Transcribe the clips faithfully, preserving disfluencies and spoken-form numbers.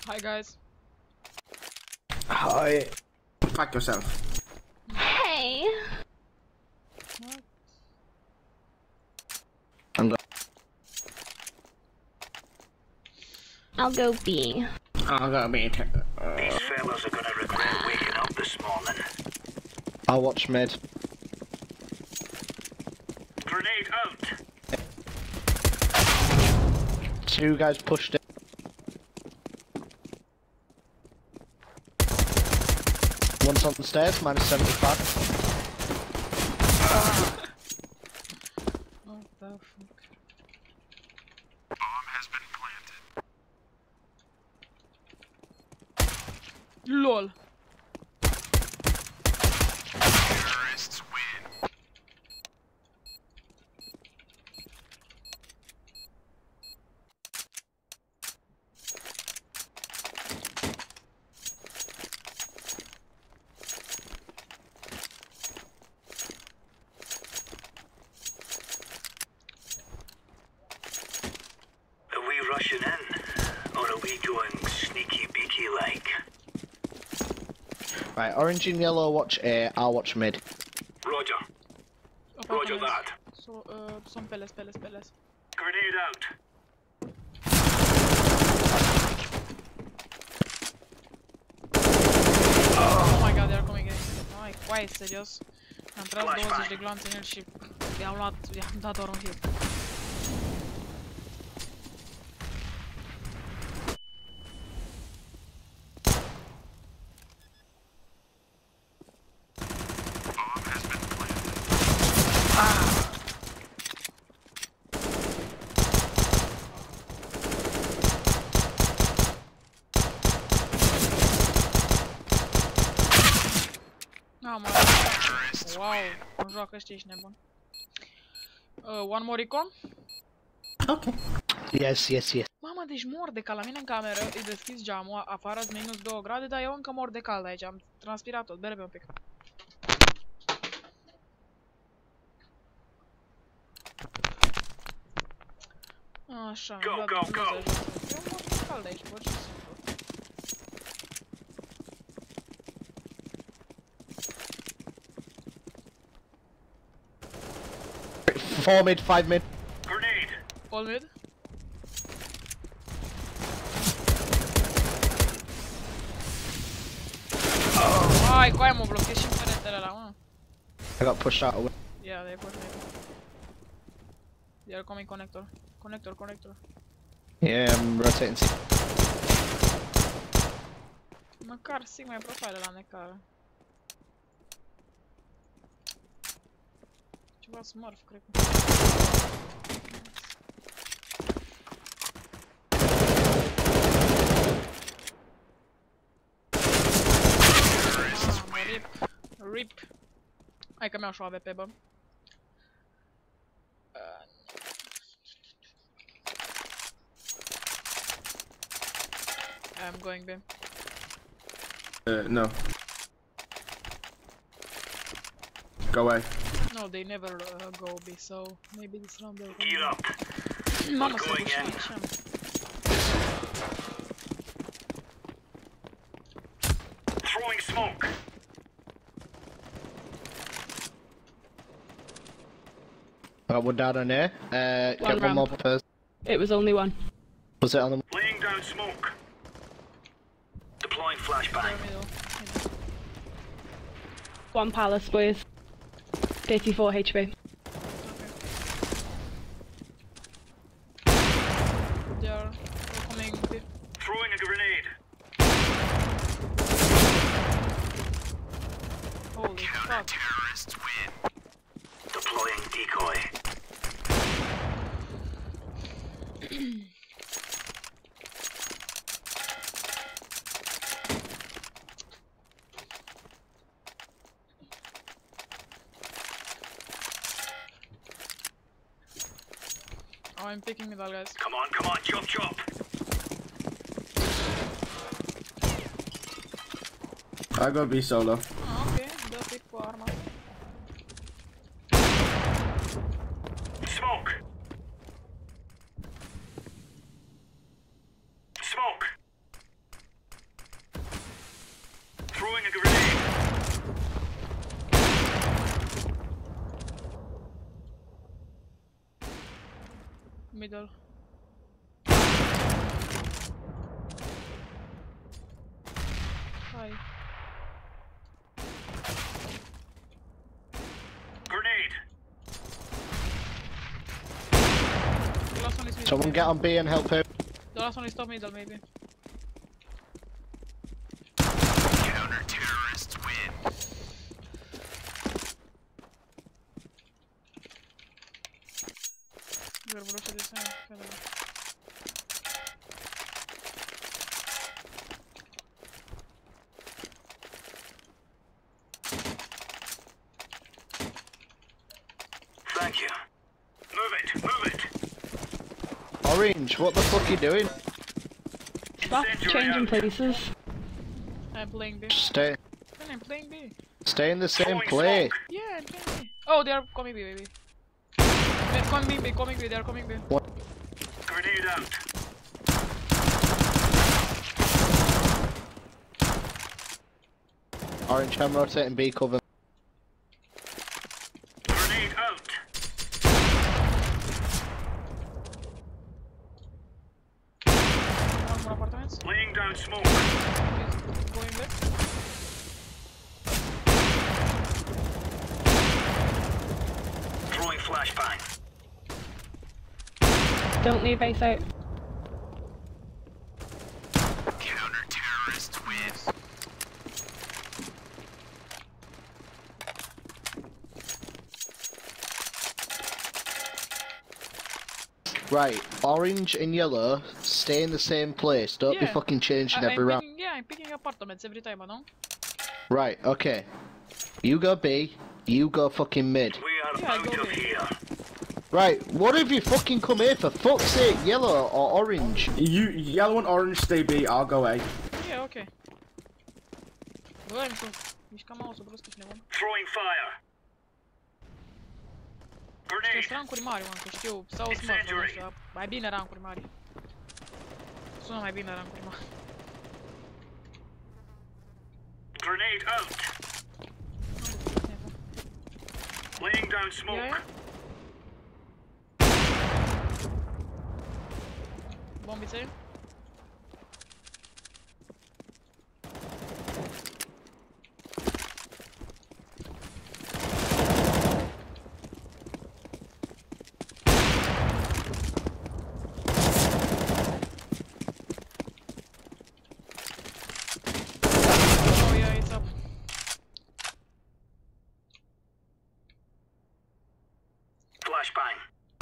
Hi guys. Hi. Fuck yourself. Hey. What? I'm go I'll go B. I'll go B. Uh, These fellas are gonna regret waking up this morning. I'll watch mid. Grenade out. Two guys pushed it. One's on the stairs, minus seventy-five. What the fuck? Bomb has been planted. LOL. Terrorists win. Are we rushing in, or are we going sneaky beaky like? Right, orange and yellow watch A, I'll watch mid. Roger. Roger that. So, uh, some peles, peles, peles. Grenade out. Oh my god, they're coming in. Ai, coaie, serios. Am tras douăzeci de gloanțe în el și i-am luat, i-am dat doar un hit. Bomb has been planted. Ah, mă. Wow, nu joacă ăștia, ești nebun. Uh, one more recon? Ok. Yes, yes, yes. Mamă, deci mor de cald. La mine în cameră, îi deschis geamul, afară sunt minus două grade, dar eu încă mor de cald aici, am transpirat tot, bere pe un pic. Așa, Go, mi-a go, dat go. Dumnezeu ajută. Eu mor de cald aici, pur și simplu. Four mid, five mid. Grenade. All mid? Ai, coaie, mă blochez și în peretele ăla, mă. I got pushed out away. Yeah, they put me. They are coming connector. Connector, connector. Yeah, I'm rotating. Măcar Sigma e profile la necară. Ceva smurf, cred că. Mamă, rip. Rip. Hai că mi-au și o A W P, bă. I'm going B. Uh, no. Go away. No, they never uh, go B, so maybe this round they'll go. Gear up. Mamă, se going duce in. așa. Throwing smoke. I got one down on A. Uh, get one ramp. more person. It was only one. Was it on the... Laying down smoke. Deploying They're flashbang. middle. middle. One palace, please. thirty-four H P. Okay. They're coming B. Throwing a grenade. Holy fuck. Terrorists win. Deploying decoy. Oh, I'm picking middle, guys. Come on, come on, chop chop. I go B solo. Ah, ok, dă pic cu arma. Smoke. Smoke. middle. Hai. Grenade. The last one is middle. Someone get on B and help him. The last one is top middle, maybe. Counter-terrorists win. Doar broșe de sănă. Thank you. Move it, move it. Orange, what the fuck are you doing? Stop changing places. I'm playing B. Stay, I'm playing B. stay in the same Throwing place. smoke. Yeah, I'm playing B. Oh, they are coming B, baby. They're coming B, coming B, they are coming B. Grenade out. Orange, I'm rotating B cover. Grenade out. One more apartments. Laying down smoke. He's going back. Throwing flashbang. Don't leave Ace out. Counter-terrorists win. Right, orange and yellow, stay in the same place. Don't be Yeah. fucking changing I, every I'm round. picking, yeah, I'm picking apartments every time, no? Right, okay. You go B, you go fucking mid. We are Yeah, out go of there. here. Right, what have you fucking come here for? Fuck's sake, yellow or orange? You yellow and orange stay B. I'll go A. Yeah, okay. Bă, mișca mouse-ul brusc, ești nebun. Throwing fire. Știi, Grenade. sunt rancuri mari, mă, că știu, sau smurf, nu știu, mai bine rancuri mari. Sună mai bine rancuri mari. Grenade out. Laying down Ia, smoke. ia. Bombițe. Oh, yeah, it's up. Flashbang.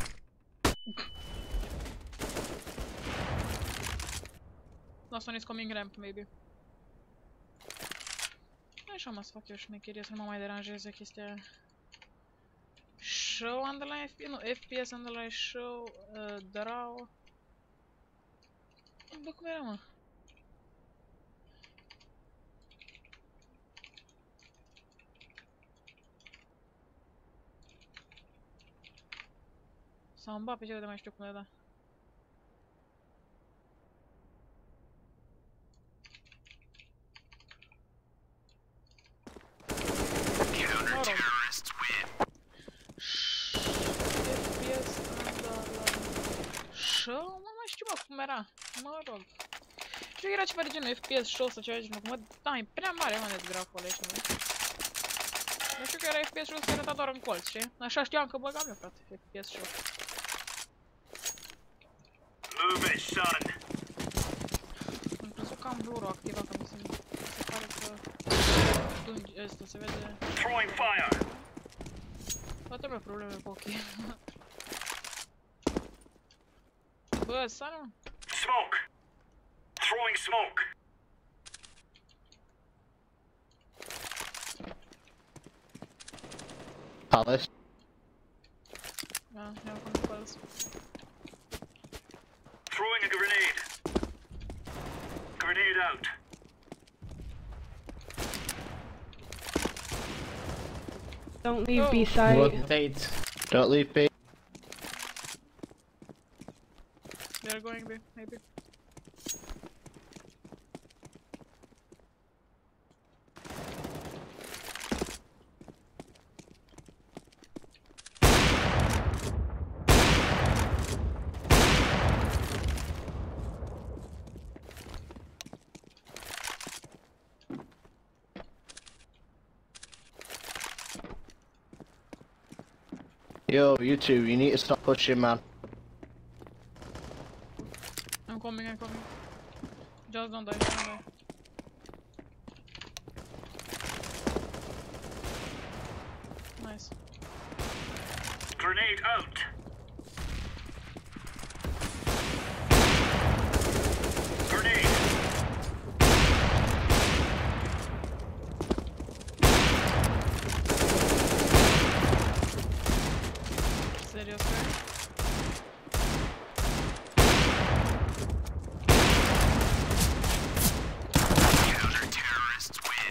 Last one is coming ramp, maybe. Așa mă să fac eu șmecherie să nu mă mai deranjeze chestia aia. Show underline F P S, nu, F P S underline show, uh, draw. Bă, cum era, mă? Sau îmi bat pe cele de mai știu cum le da. Counter-terrorists win. F P S underline show? Mă, mai știu, bă, cum era. Mă rog. Știu că era ceva de genul F P S show sau ceva de genul. Mă, da, e prea mare, mă, net graful ăla, știi, nu? Eu știu că era F P S show să arăta doar în colț, știi? Așa știam că băgam eu, frate, F P S show. Move it, son. Am crezut că am blur-ul activat, că mi se, mi se pare că... Dungi, ăsta, se vede... Throwing fire. Toată lumea probleme cu ochii. Bă, sar, mă. Smoke. Throwing smoke. Palace. Da, i-am făcut pals. Throwing a grenade. Grenade out. Don't leave Oh. B side. Rotate. Don't leave B. They're going B, maybe. Yo, you two, you need to stop pushing, man. I'm coming, I'm coming. Just don't die, don't die. Nice. Grenade out. Grenade. Seriously? Counter-terrorists win.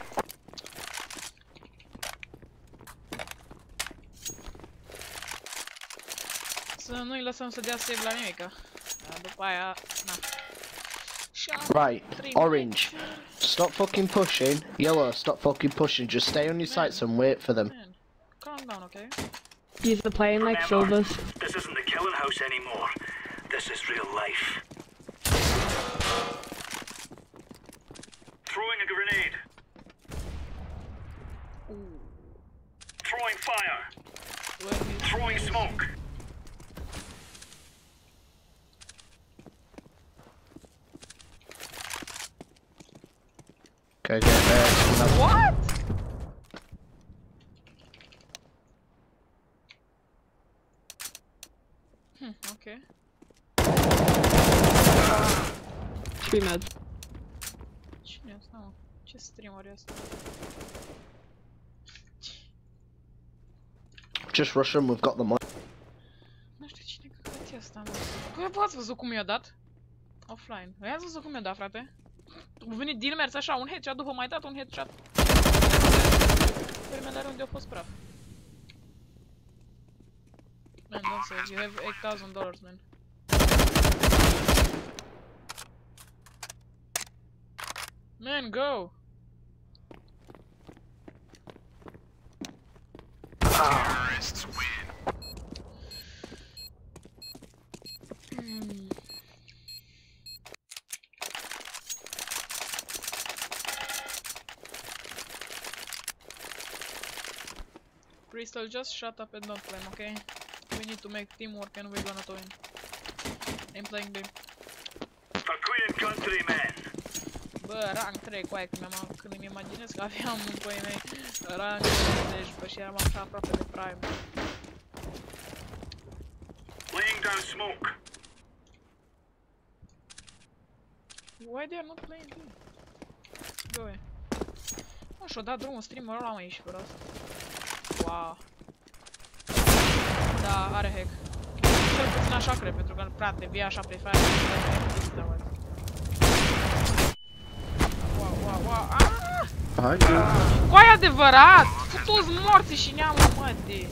Să nu-i lăsăm să dea save la nimica. După aia, na. Și am Right, trei orange. minute. Stop fucking pushing. Yellow, stop fucking pushing. Just stay on your sights and wait for them. Man, calm down, okay? Use the playing like Remember, silvers. this isn't the killing house anymore. This is real life. Throwing a grenade. Throwing fire. Where is Throwing smoke. Okay, get there. What? Hmm, okay. Three meds. Cine e asta, mă? Ce streamer e asta? Just rush them, we've got the money. Nu știu cine căcat e asta, mă. Că bă, ați văzut cum i-a dat? Offline. Voi ați văzut cum i-a dat, frate? A venit din mers așa, un headshot, după mai dat un headshot. Primele runde au fost praf. Man, don't say it. You have eight thousand dollars, man. Man, go! Terrorists win. Hmm. Crystal, just shut up and don't plan, okay? We need to make teamwork and we're gonna win. I'm playing them. For Queen and Country, men. Bă, rank trei, coaie, când, când îmi imaginez că aveam în păi mei rank treizeci, bă, și eram așa aproape de prime. Laying down smoke. Why they are not playing team? Go away. Mă, și-o dat drumul streamerul ăla, măi, și pe asta. Wow. Da, are hack. Cel puțin așa cred, pentru că frate, vii așa pe Free Fire. Wow, wow, wow. Aaaa! Behind you. Coai adevărat! Sunt toți morți și neamul, mă, de...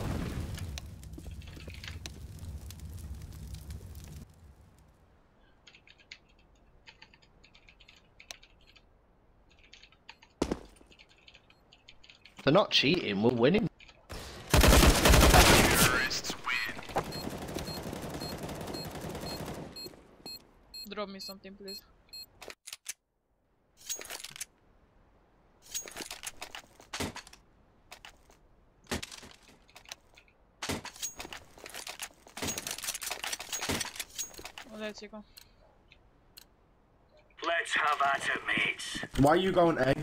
They're not cheating, we're winning. Terrorists win. Drop me something, please. Let's go. Let's have at it, mates. Why are you going A?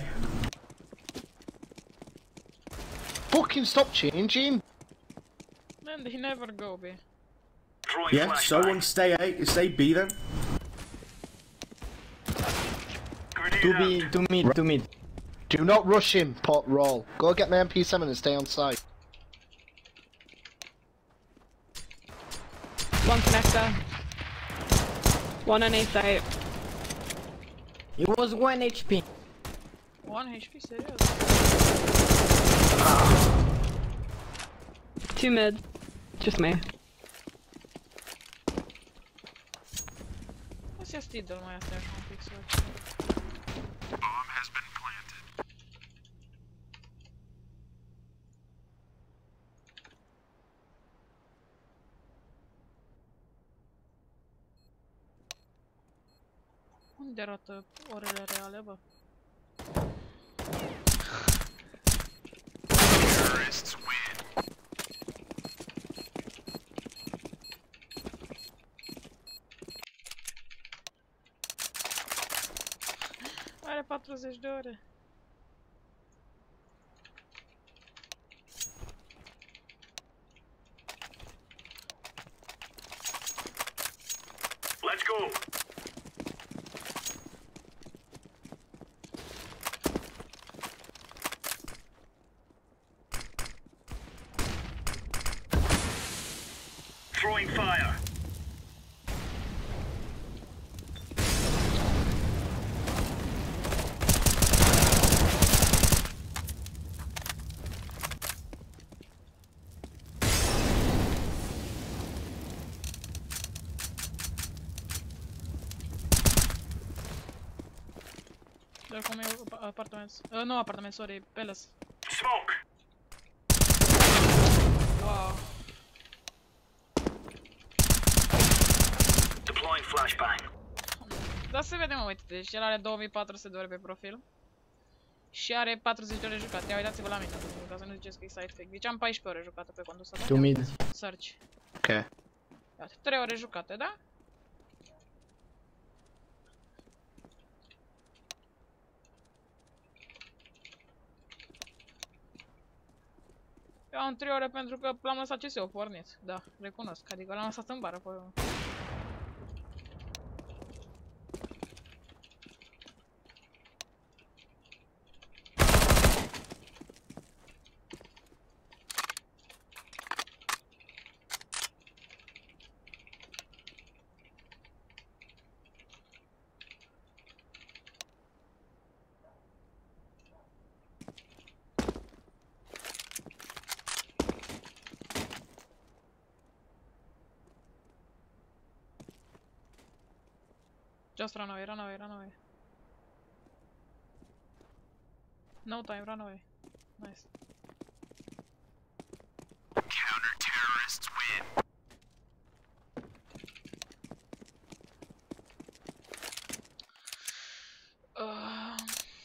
Fucking stop changing! Man, they never go, B. Throwing Yeah, so flashbang. one stay A, stay B then. Grenade Two out. B, two mid, two mid. Do not rush him, pot roll. Go get my M P seven and stay on site. One connector. One on A site. It was one H P. one H P, serios? Two mid. Just me. Let's just Tidal mai asta așa un pic să văd. Bomb has been planted. Unde arată orele reale, bă? Terrorists win. patruzeci de ore. Let's go. Throwing fire. Dar cum e apartament? Uh, nu apartament, sorry, Palace. Smoke. Wow. Deploying flashbang. Da să vedem, mă, uite, deci el are două mii patru sute de ore pe profil. Și are patruzeci de ore jucate. Ia uitați-vă la mine, ca să nu ziceți că e side fake. Deci am paisprezece ore jucate pe contul ăsta, da? Two mid. Search. Okay. Iată, trei ore jucate, da? Eu am trei ore pentru că l-am lăsat C S-ul pornit. Da, recunosc. Adică l-am lăsat în bară pe... Just run away, run away, run away. No time, run away. Nice. Counter-terrorists win. Uh...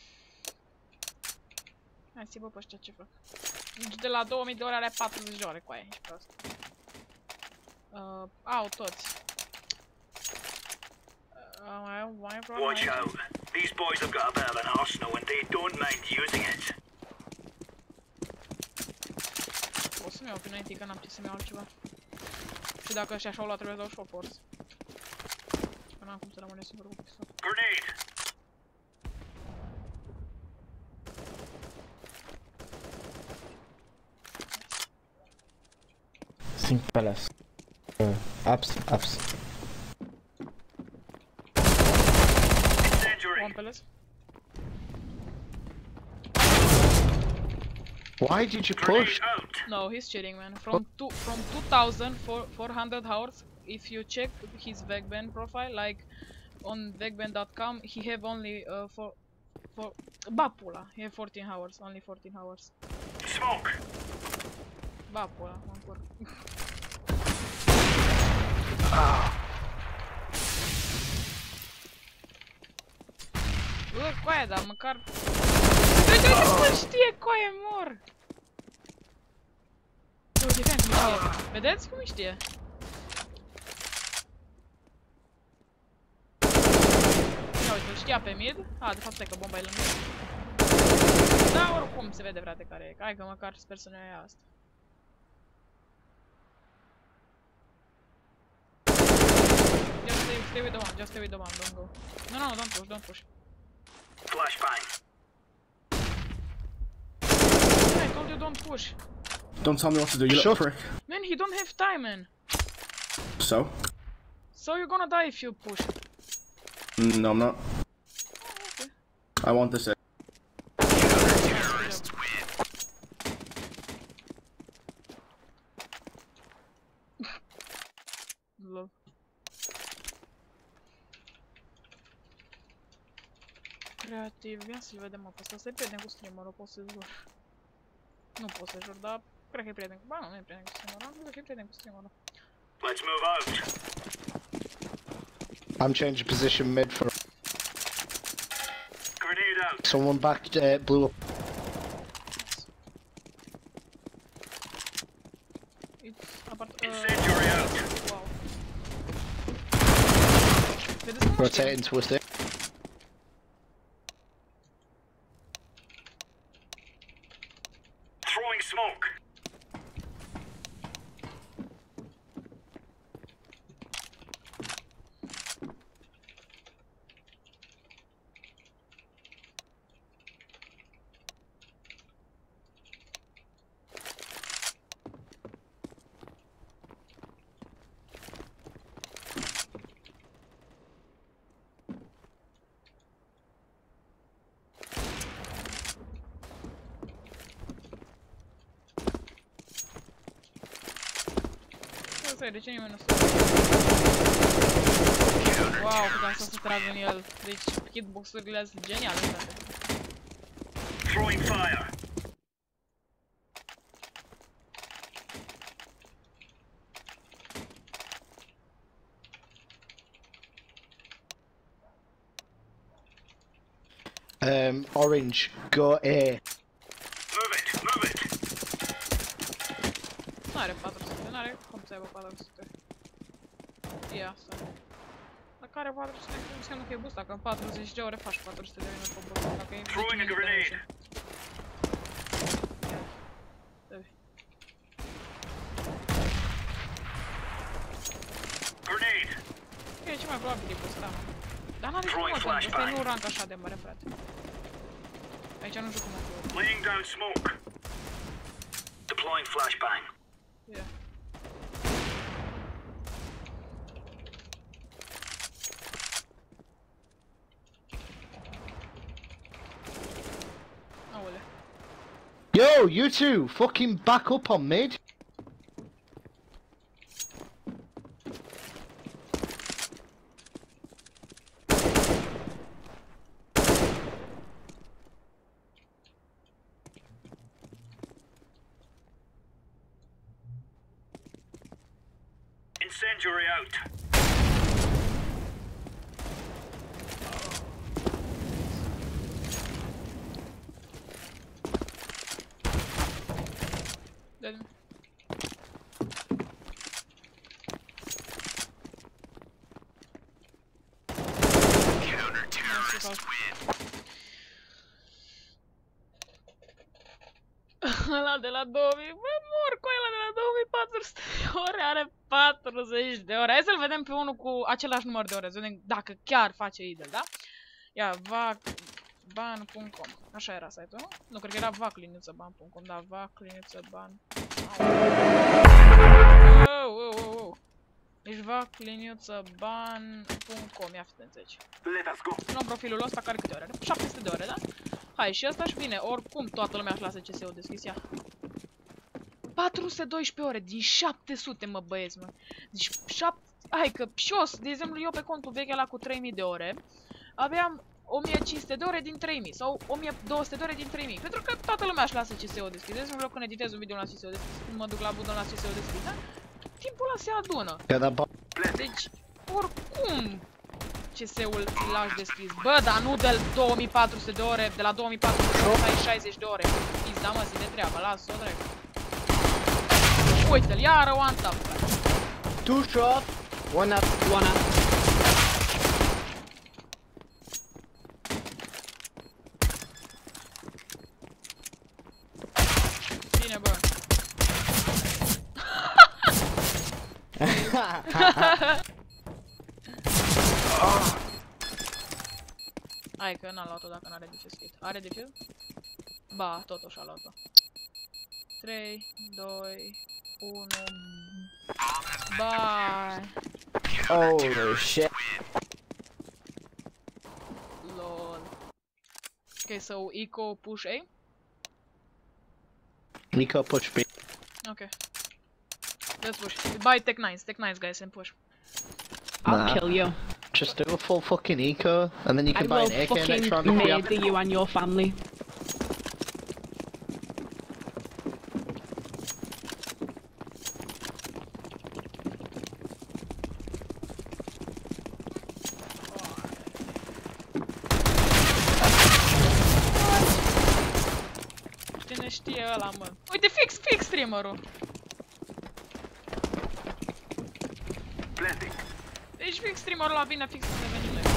Hai să-i bă pe ăștia ce fac. Deci de la două mii de ore are patruzeci de ore cu aia, ești prost. Uh, au toți. Watch out. These boys have got a bit of an arsenal and they don't mind using it. O să-mi iau până că n-am ce să-mi iau altceva. Și dacă ăștia așa-o luat, trebuie să dau și o forță. Că n-am cum să rămâne singur cu pistol. Grenade. Think Palace. Uh, ups, ups. One Palace. Why did you Grenade push? out. No, he's cheating, man. From two from two thousand four hundred hours, if you check his Vegban profile, like on vegban dot com, he have only uh, for for Bapula. He have fourteen hours, only fourteen hours. Smoke. Bapula, mă încurc. Bă, coaie, dar măcar... Uite, uite cum știe, coaie, mor! Uite, fie cum știe. Vedeți cum știe? Ia uite, știa pe mid. A, de fapt, stai că bomba e lângă. Da, oricum se vede, frate, care e. Hai că măcar sper să ne ia asta. Just stay, stay with the one, just stay with the one, don't go. No, no, don't push, don't push. Flashbang. I told you don't push. Don't tell me what to do, you little Shut- prick. Man, he don't have time, man. So? So you're gonna die if you push. Mm, No, I'm not. Okay. I want this. Counter-terrorists win. Lol. Creativ, ia să-l vedem, mă, pe ăsta. Să-i prieten cu streamerul, pot să jur. Nu pot să jur, dar cred că e prieten cu... Ba, nu, nu e prieten cu streamerul, cred că e prieten cu streamerul. Let's move out. I'm changing position mid for Grenade out. someone back uh, blew up. It's apart... Uh, Incendiary out. wow. Vedeți cum mă știe? Rotating to us there. asta e, de ce nimeni nu stă? Wow, cât am stat să trag în el. Deci, hitbox-urile astea sunt geniale, frate. Throwing fire. Um, Orange, go A. Move it, move it. N-are patru sute, n-are cum să aibă patru sute. E asta. Dacă are patru sute, înseamnă că e boost. Dacă în patruzeci de ore faci patru sute de minute pe boost. Dacă e Throwing a grenade. Grenade. E ce mai probabil e boost, da. Dar n-are cum mă, ăsta e nu rank așa de mare, frate. Aici nu știu cum o fi. Laying down smoke. Deploying flashbang. Yeah. Aole. Yo, you two, fucking back up on mid. Incendiary out. Dă-mi. Ăla de la două mii, bă, mor cu ăla de la două mii patru sute de ore, are patruzeci de ore. Hai să-l vedem pe unul cu același număr de ore, să vedem dacă chiar face idol, da? Ia, vacban punct com, așa era site-ul, nu? Nu, cred că era vacliniuțăban punct com, da, vacliniuțăban. Wow, wow, wow, wow. Deci vacliniuțăban punct com, ia fiți aici. Let us go. Luăm profilul ăsta, care câte ore are? șapte sute de ore, da? Hai, și ăsta și vine, oricum toată lumea își lasă C S-ul deschis, ia. patru sute doisprezece ore din șapte sute, mă băieți, mă. Deci șapte... Hai că și eu, de exemplu, eu pe contul vechi ăla cu trei mii de ore, aveam o mie cinci sute de ore din trei mii sau o mie două sute de ore din trei mii. Pentru că toată lumea își lasă C S-ul deschis. De exemplu, când editez un video la C S-ul deschis, când mă duc la budă la C S-ul deschis, da? Timpul ăla se adună. Deci, oricum... C S-ul îl lași deschis. Bă, dar nu de două mii patru sute de ore, de la două mii patru sute de ore ai șaizeci de ore. Pizda, mă, zi de treabă, lasă-o drept. Uite-l, iară one tap, frate. Two shot, one up, one up. Bine, bă. Hai că n-a luat-o dacă n-are defuse kit. Are defuse? Ba, totuși a luat-o. trei, doi, unu... Bye! Oh shit. Lol. Okay, so eco push A? Nico push B. Okay. Let's push. Buy tech nines, tech nines guys and push. I'll Nah. kill you. Just do a full fucking eco, and then you I can buy will an A K next fucking round if we have. murder you and your family. Cine știe ăla, mă? Uite, fix, fix streamerul. Blending. Deci fix streamerul ăla vine fix când venim noi.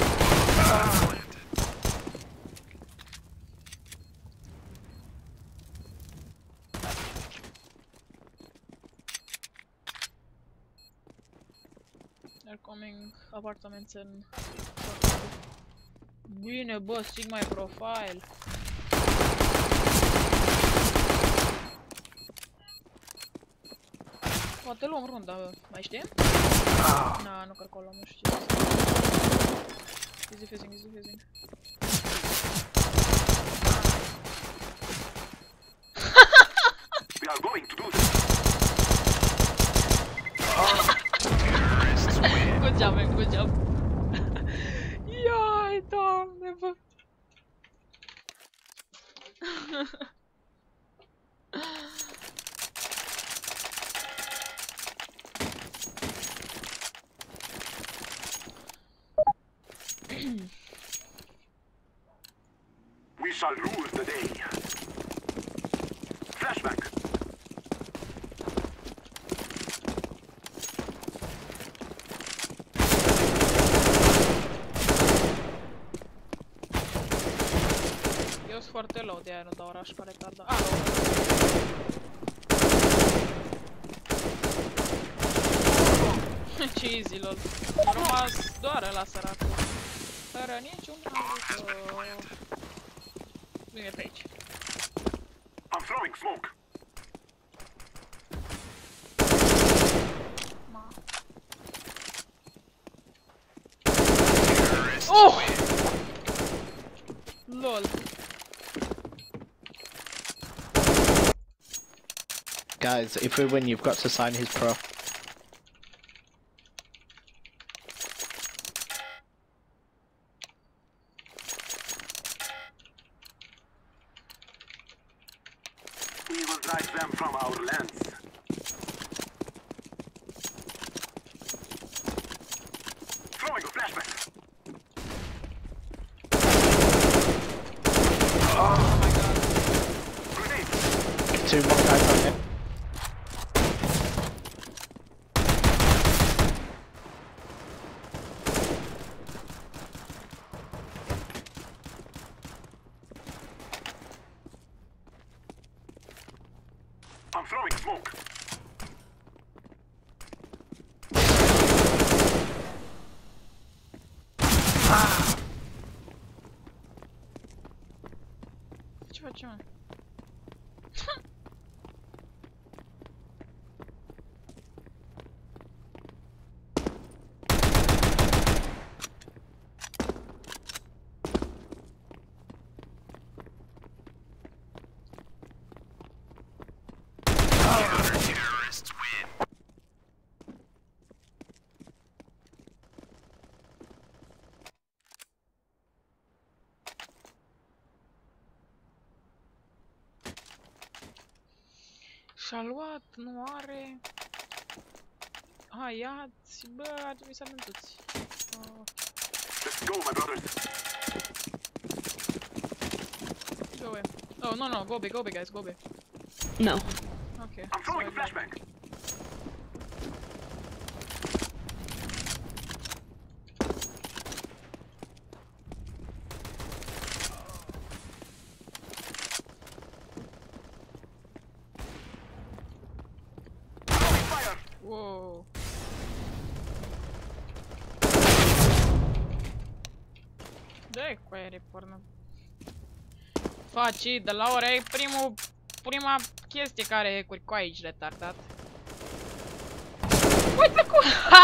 They're coming apartments în... Bine, bă, Sigma e profile. Poate luăm runda, mai știm? Na, nu cred că o luăm, nu știu ce. Easy phasing, easy phasing. We are going to do this. We shall rule the day. Flashback. Eu sunt foarte low, de aia nu dau oraș ca retardat. A, low. Ce easy, lol. A rămas doar ăla săracul. Fără niciun ajutor. Nu e pe aici. I'm throwing smoke. Ma. Oh! Lol. Guys, if we win, you've got to sign his pro. We will drive them from our lands. Throwing a flashback. Oh my god. Grenade. Two more guys on him. I'm throwing smoke. Ce facem? Și-a luat, nu are... Hai, ia-ți, bă, ar trebui să avem toți. Uh, Let's go, my brothers. go away. Oh, no, no, go B, go B, guys, go B. No. Okay. I'm throwing a so- flashback. Fire. Wow. Dă-i cu aia repornă. Faci, de la ora e primul, prima chestie care e cu aici retardat. Uite cum... Ha!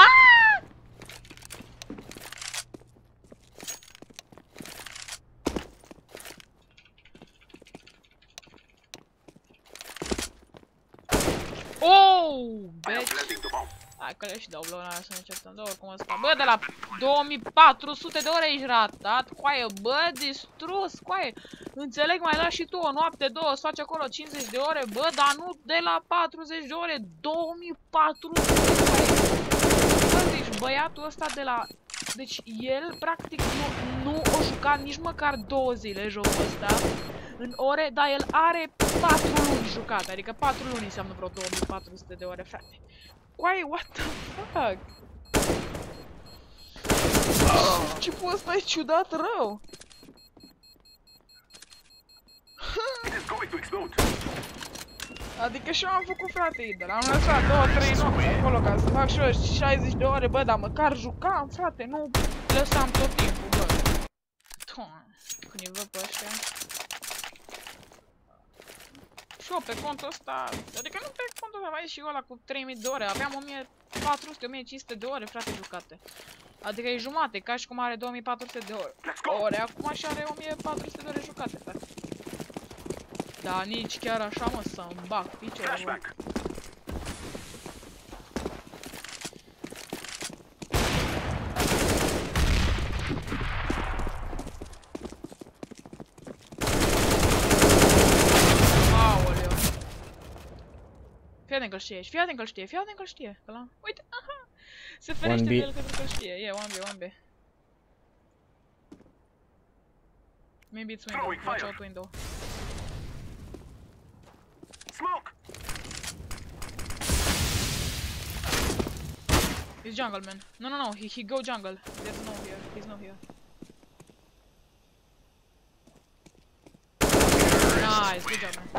Oh, I am bitch. planting the bomb. Hai că le și dau blow, să ne certăm, dă oricum ăsta. Bă, de la două mii patru sute de ore ești ratat, coaie, bă, distrus, coaie. Înțeleg, mai lași și tu o noapte, două, să faci acolo cincizeci de ore, bă, dar nu de la patruzeci de ore, două mii patru sute, coaie. Bă, deci băiatul ăsta de la... Deci el, practic, nu, nu o jucat nici măcar două zile jocul ăsta. În ore, dar el are patru luni jucat, adică patru luni înseamnă vreo două mii patru sute de ore, frate. Coaie, what the fuck? Ce-ul ăsta e ciudat rău. It is going to explode. Adică și eu am făcut, frate, idol. Am lăsat două trei nopți acolo ca să fac și eu șaizeci de ore, bă, dar măcar jucam, frate, nu lăsam tot timpul, bă. Doamne, când îi văd pe ăștia. Și eu pe contul ăsta, adică nu pe contul ăsta, mai și eu ăla cu trei mii de ore, aveam o mie patru sute - o mie cinci sute de ore, frate, jucate. Adică e jumate, ca și cum are două mii patru sute de ore. Ore, acum și are o mie patru sute de ore jucate, frate. Da, nici chiar așa, mă, să-mi bag piciorul. Flashback. atent că-l știe, fii atent că-l știe, fii atent că-l știe. Că la... Uite, aha! Se ferește de el pentru că-l știe. E, one B, one B. Maybe it's window, watch out window. Smoke! He's jungle, man. No, no, no, he, he go jungle. There's no here, he's no here. Nice, good job, man.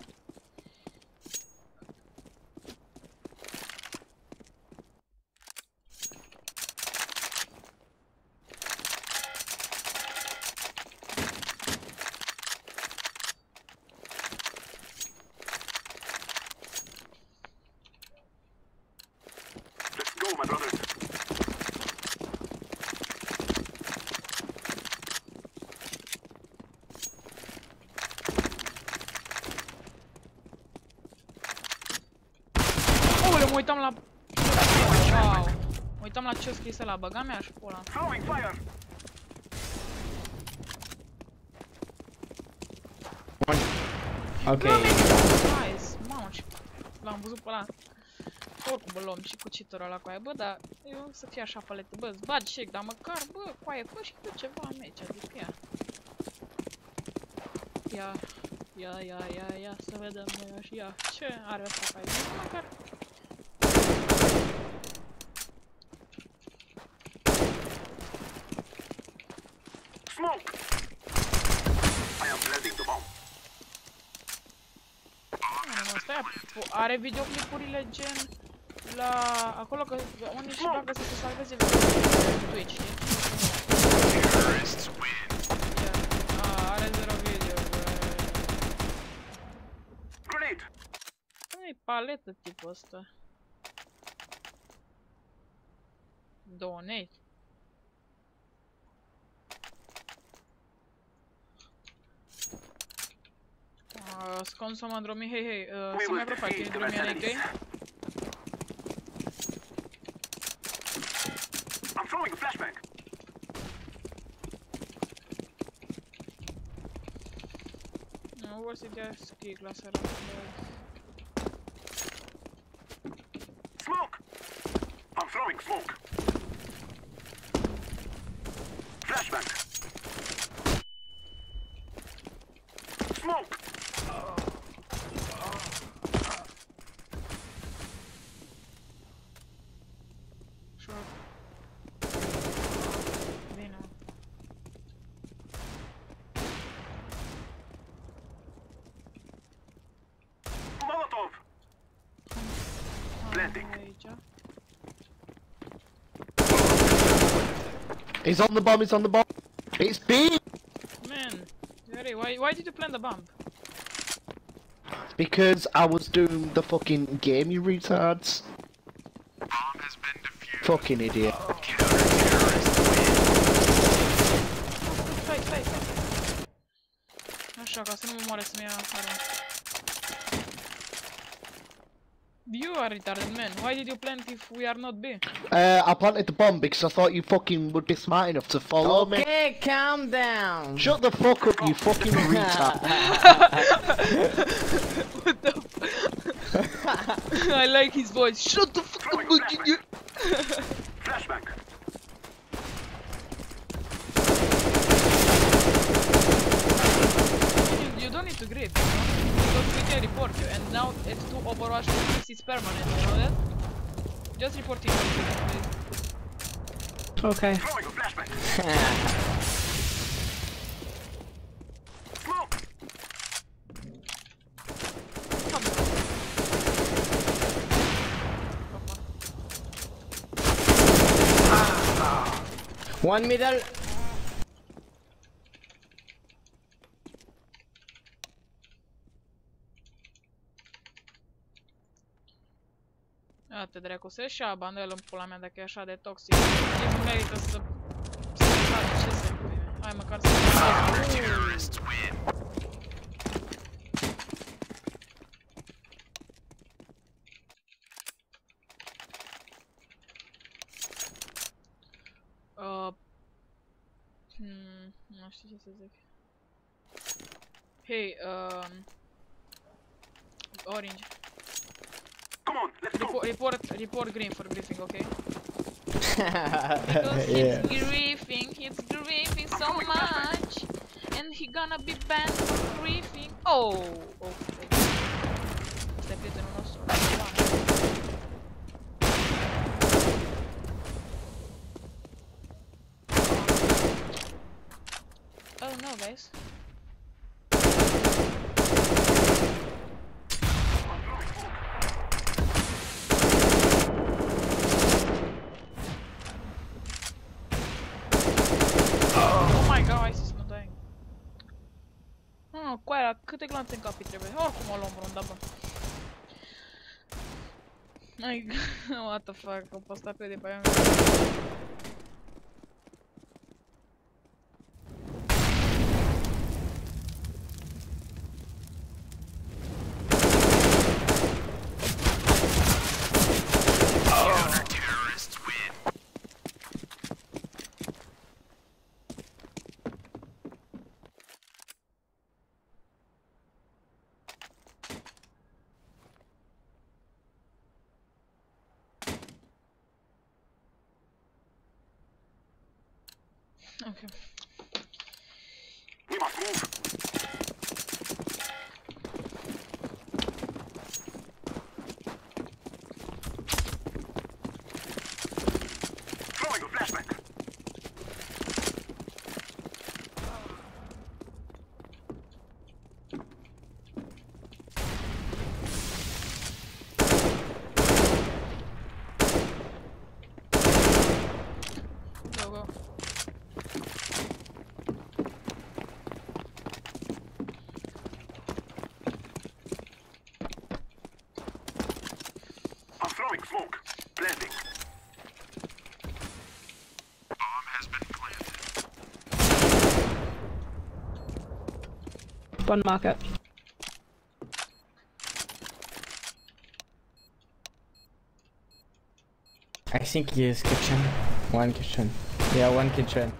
Let's go, my brothers. Aoleu, mă uitam la... Wow. Mă uitam la ce-o scris ăla, băga mea și pula. Throwing fire. Ok. Nice, mamă, ce... L-am văzut pe ăla. Oricum, bă, luăm și cu cheater-ul ăla cu aia, bă, dar eu să fie așa palete, bă, îți bagi shake, dar măcar, bă, cu aia, fă și tu ceva meci, adică ia. Ia, ia, ia, ia, ia, să vedem noi așa, ia, ce are ăsta pe aici, măcar. Smoke! I am planting the bomb. Nu, nu, stai, are videoclipurile gen la acolo că unii și bagă să se salveze videoclipurile pe Twitch, știi? Yeah. A, are zero video, bă. Grenade! Nu-i paletă tipul ăsta. Donate. Uh, Scon să mă îndromi, hei, hei, uh, să mai profile, can you draw me an A K? I'm throwing a flashbang. Nu, vor să dea ski clasa la Smoke! I'm throwing smoke. Flashbang. Smoke! short. Bine. Molotov! Planting. Aici. He's on the bomb, he's on the bomb. It's B! Man, Yuri, why, why did you plant the bomb? Because I was doing the fucking game, you retards. Fucking idiot. Stai, stai, stai. Așa, ca să nu mă moare să-mi ia arma. You are retarded, man. Why did you plant if we are not B? Uh, I planted the bomb because I thought you fucking would be smart enough to follow me. Okay, calm down. Shut the fuck up, you fucking retard. What the f- I like his voice. Shut the fuck up, you. Flashbang. You don't need to grip, you know? Because we can report you, and now F two Overwatch this is permanent, you know that? Just report him, please. Okay. Throwing a flashbang. Smoke! One middle. Ia te dracu, să ieși abandel în pula mea dacă e așa de toxic. Nu merită să... să faci ce să... Hai măcar să... Uh... Hmm... Nu știu ce să zic. Hei, um... Orange. Come on, let's go. Report, report, report green for griefing, okay? Because Yeah. he's griefing, he's griefing so much. And he gonna be banned for griefing. Oh! Oh, este prietenul nostru. Oh no, guys. Oh my god, hai să mă dai. Ah, cu aia, câte glanțe în capi trebuie? Oricum o luăm runda, bă. Ai, what the fuck, o postat pe de pe aia. Okay. We must move. Throwing a flashback. Go, go. I'm throwing smoke. Blending. Bomb has been planted. One market. I think he is kitchen. One kitchen. Yeah, one kitchen.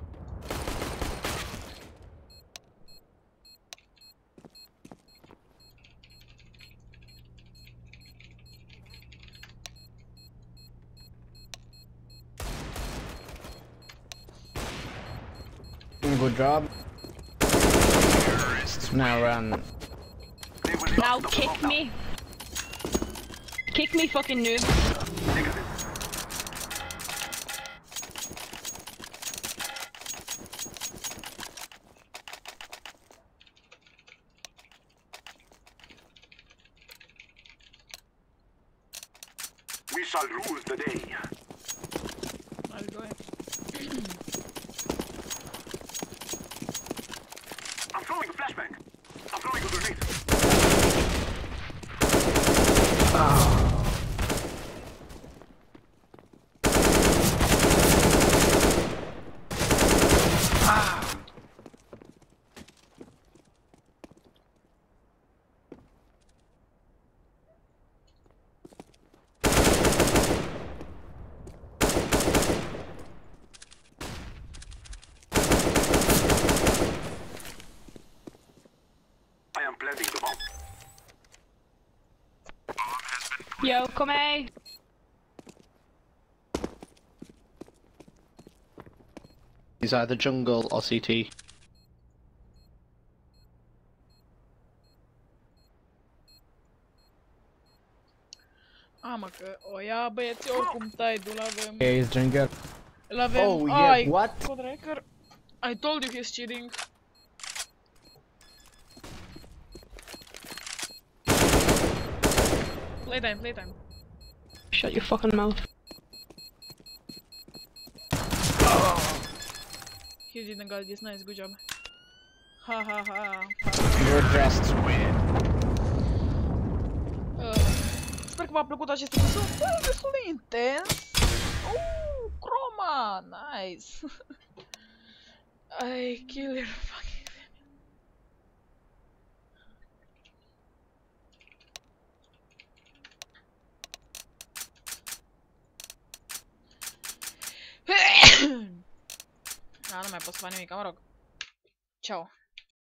Good job. Now run. They will Now not kick stop me. Kick me, fucking noob. Negative. We shall rule the day. I'll go ahead. I'm throwing a flashbang. I'm throwing a grenade. I am planting the bomb. Yo, come here. He's either jungle or C T. Ah, mă, că o ia băieții oricum tide-ul l-avem. Yeah, he's jungle. L-avem. Oh, yeah, Ai, what? Codrecker. I told you he's cheating. Playtime, playtime. Shut your fucking mouth. He didn't got this, nice, good job. Ha ha ha. You're dressed. Uh, sper că v-a plăcut acest episod. Bă, destul de intens. Uh, Chroma, nice. I kill your fucking Da, nu mai pot să fac nimic, mă rog. Ciao.